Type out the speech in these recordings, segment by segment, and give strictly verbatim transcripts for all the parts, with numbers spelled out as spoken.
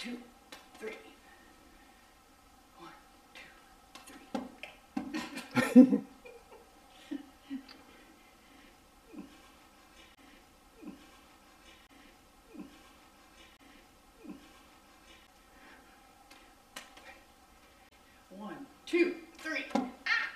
two, three. One, two, three. One, two, three. Ah!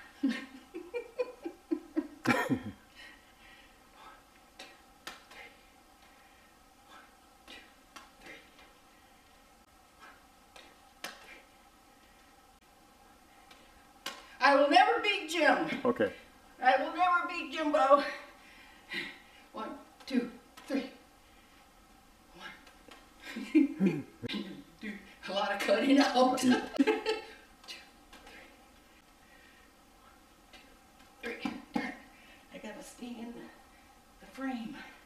I will never beat Jim. Okay. I will never beat Jimbo. One, two, three. One. Do a lot of cutting out. Two, three. One, two, three. I gotta stay in the, the frame.